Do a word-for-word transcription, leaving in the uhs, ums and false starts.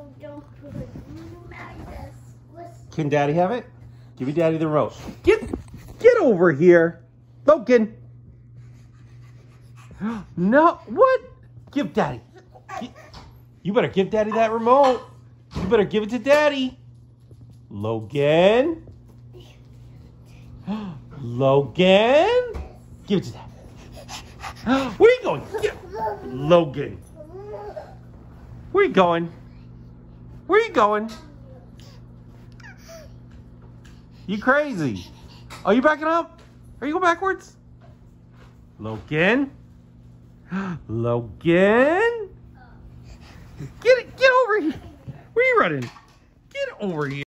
don't put it like this. Can Daddy have it? Give me Daddy the remote. Get, get over here. Logan. No, what? Give Daddy. You better give Daddy that remote. You better give it to Daddy. Logan. Logan. Give it to Daddy. Where are you going? Get, Logan. Where are you going? Where are you going? You crazy. Are you backing up? Are you going backwards? Logan? Logan? Get it, get over here. Where are you running? Get over here.